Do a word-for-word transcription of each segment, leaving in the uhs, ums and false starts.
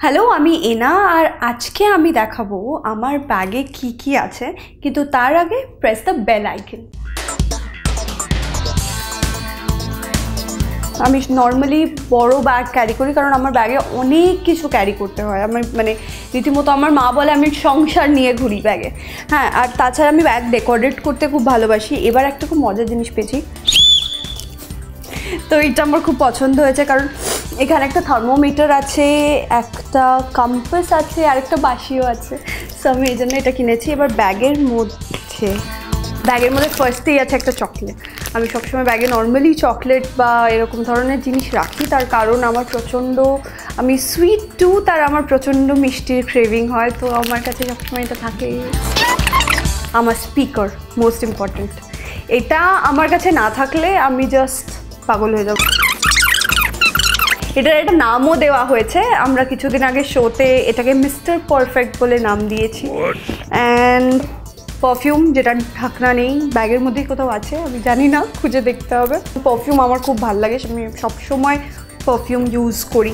Hello, আমি এনা আর আজকে আমি দেখাবো আমার ব্যাগে কি কি আছে, কিন্তু তার আগে প্রেস দ্য বেল আইকন। আমি নর্মালি বড় ব্যাগ ক্যারি করি কারণ আমার ব্যাগে অনেক কিছু ক্যারি করতে হয়। আমার মানে রীতিমতো আমার মা বলে আমি সংসার নিয়ে ঘুরি ব্যাগে। হ্যাঁ, আর তাছাড়া আমি ব্যাগ ডেকোরেট করতে খুব ভালোবাসি। এবার একটা খুব মজার জিনিস পেয়েছি, তো এটা আমার খুব পছন্দ হয়েছে কারণ এখানে একটা থার্মোমিটার আছে, একটা কম্পাস আছে আর একটা বাঁশিও আছে। সো আমি এই জন্য এটা কিনেছি। এবার ব্যাগের মধ্যে ব্যাগের মধ্যে ফার্স্টেই আছে একটা চকলেট। আমি সবসময় ব্যাগে নর্মালি চকলেট বা এরকম ধরনের জিনিস রাখি, তার কারণ আমার প্রচণ্ড আমি সুইট টুথ আর আমার প্রচণ্ড মিষ্টির ক্রেভিং হয়, তো আমার কাছে সবসময় এটা থাকে। আমার স্পিকার মোস্ট ইম্পর্ট্যান্ট, এটা আমার কাছে না থাকলে আমি জাস্ট পাগল হয়ে যাব। এটার একটা নামও দেওয়া হয়েছে, আমরা কিছুদিন আগে শোতে এটাকে মিস্টার পারফেক্ট বলে নাম দিয়েছি। অ্যান্ড পারফিউম, যেটা ঢাকনা নেই, ব্যাগের মধ্যেই কোথাও আছে, আমি জানি না, খুঁজে দেখতে হবে। পারফিউম আমার খুব ভালো লাগে, আমি সবসময় পারফিউম ইউজ করি।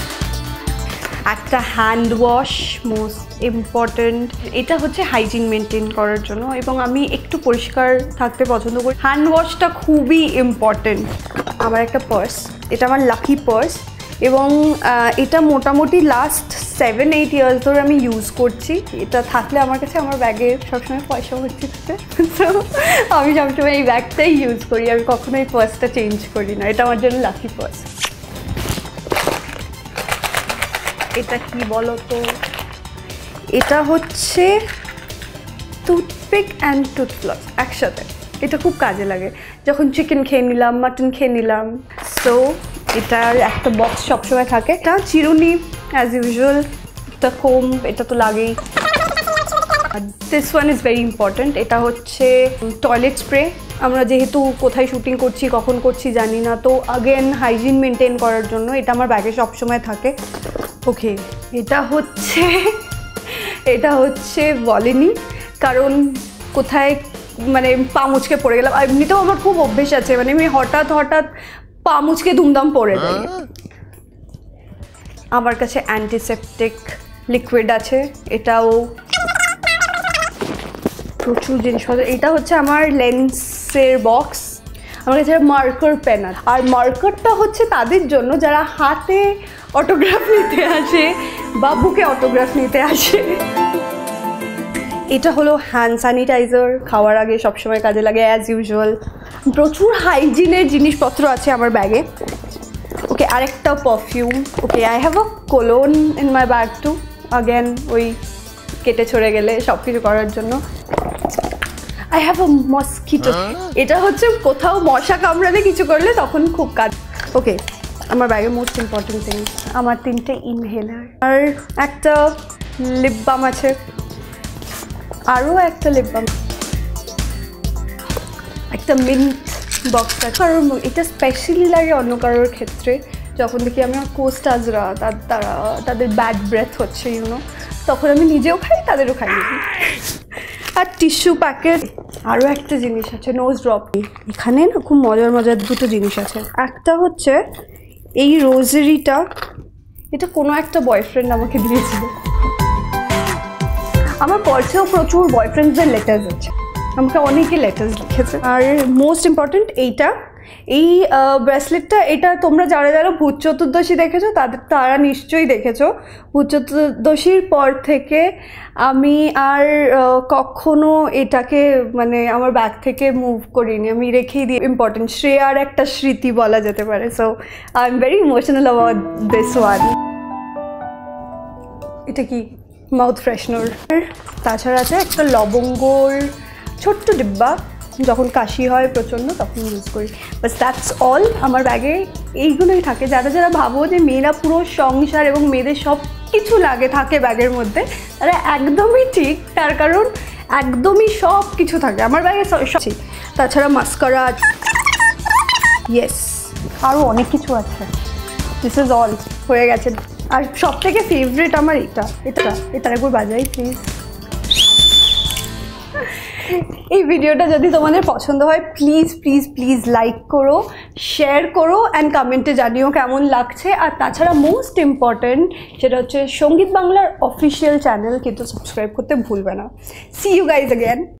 একটা হ্যান্ড ওয়াশ মোস্ট ইম্পর্ট্যান্ট, এটা হচ্ছে হাইজিন মেনটেন করার জন্য এবং আমি একটু পরিষ্কার থাকতে পছন্দ করি। হ্যান্ড ওয়াশটা খুবই ইম্পর্ট্যান্ট। আমার একটা পার্স, এটা আমার লাকি পার্স এবং এটা মোটামুটি লাস্ট সেভেন এইট ইয়ার্স ধরে আমি ইউজ করছি। এটা থাকলে আমার কাছে আমার ব্যাগে সবসময় পয়সা ভর্তি থাকে, তো আমি সবসময় এই ব্যাগটাই ইউজ করি, আমি কখনো এই পার্সটা চেঞ্জ করি না। এটা আমার জন্য লাকি পার্স। এটা কি বলো তো, এটা হচ্ছে টুথপিক অ্যান্ড টুথব্রাশ একসাথে। এটা খুব কাজে লাগে যখন চিকেন খেয়ে নিলাম, মাটন খেয়ে নিলাম। সো এটার একটা বক্স সবসময় থাকে। এটা চিরুনি অ্যাজ ইউজুয়াল, একটা কোম, এটা তো লাগেই। This one is very important, এটা হচ্ছে টয়লেট স্প্রে। আমরা যেহেতু কোথায় শুটিং করছি, কখন করছি জানি না, তো আগেন হাইজিন মেনটেন করার জন্য এটা আমার ব্যাগে সবসময় থাকে। ওকে, এটা হচ্ছে এটা হচ্ছে বলেনি, কারণ কোথায় মানে পা মুচকে পড়ে গেলাম। এমনিতেও আমার খুব অভ্যেস আছে, মানে আমি হঠাৎ হঠাৎ পা মুচকে দুমদাম পড়ে যাই। আমার কাছে অ্যান্টিসেপটিক লিকুইড আছে, এটাও প্রচুর জিনিসপত্র। এটা হচ্ছে আমার লেন্সের বক্স। আমার কাছে মার্কার পেন আছে, আর মার্কারটা হচ্ছে তাদের জন্য যারা হাতে অটোগ্রাফ নিতে আসে বা বুকে অটোগ্রাফ নিতে আসে। এটা হলো হ্যান্ড স্যানিটাইজার, খাওয়ার আগে সবসময় কাজে লাগে অ্যাজ ইউজুয়াল। প্রচুর হাইজিনের জিনিসপত্র আছে আমার ব্যাগে। ওকে, আরেকটা perfume. Okay, I have a cologne in my bag too, again ওই কেটে ছড়ে গেলে সব কিছু করার জন্য। আই হ্যাভ আ মসকিটো, এটা হচ্ছে কোথাও মশা কামড়ালে কিছু করলে তখন খুব কাজ। ওকে, আমার ব্যাগে মোস্ট ইম্পর্টেন্ট থিং, আমার তিনটে ইনহেলার আর একটা লিপ বাম আছে, আরও একটা লিপ বাম, একটা মিন্ট বক্স আছে। কারণ এটা স্পেশালি লাগে অন্য কারোর ক্ষেত্রে, যখন দেখি আমি আমার কোস্টার্সরা তার তারা তাদের ব্যাড ব্রেথ হচ্ছে ইউনো, তখন আমি নিজেও খাই, তাদেরও খাই। আর টিস্যু প্যাকেট, আরও একটা জিনিস আছে নোজ ড্রপ। এখানে না খুব মজার মজার দুটো জিনিস আছে। একটা হচ্ছে এই রোজারিটা, এটা কোনো একটা বয়ফ্রেন্ড আমাকে দিয়েছিল। আমার পার্সেও প্রচুর বয়ফ্রেন্ডসদের লেটার্স আছে, আমাকে অনেকে লেটার্স লিখেছে। আর মোস্ট ইম্পর্ট্যান্ট এইটা, এই ব্রেসলেটটা, এটা তোমরা যারা যারা ভূত চতুর্দশী দেখেছো তাদের তারা নিশ্চয়ই দেখেছো। ভূত চতুর্দশীর পর থেকে আমি আর কখনো এটাকে মানে আমার ব্যাগ থেকে মুভ করিনি, আমি রেখেই দিই। ইম্পর্টেন্ট, শ্রেয়ার একটা স্মৃতি বলা যেতে পারে। So I am very emotional about this one. এটা কি মাউথ ফ্রেশনার। তাছাড়া আছে একটা লবঙ্গর ছোট্ট ডিব্বা, যখন কাশি হয় প্রচণ্ড তখন ইউজ করি। বাস দ্যাটস অল। আমার ব্যাগে এইগুলোই থাকে। যারা যারা ভাবো যে মেয়েরা পুরো সংসার এবং মেয়েদের সব কিছু লাগে থাকে ব্যাগের মধ্যে, তারা একদমই ঠিক, তার কারণ একদমই সব কিছু থাকে আমার ব্যাগে। সব, তাছাড়া মাস্কারা, ইয়েস, আরও অনেক কিছু আছে। দিস ইজ অল, হয়ে গেছে। আর সব থেকে ফেভারিট আমার এটা, এটা এটা একবার বাজাই প্লিজ। এই ভিডিওটা যদি তোমাদের পছন্দ হয় প্লিজ প্লিজ প্লিজ লাইক করো, শেয়ার করো অ্যান্ড কমেন্টে জানিও কেমন লাগছে। আর তাছাড়া মোস্ট ইম্পর্ট্যান্ট সেটা হচ্ছে সঙ্গীত বাংলার অফিসিয়াল চ্যানেল কিন্তু সাবস্ক্রাইব করতে ভুলবে না। See you guys again.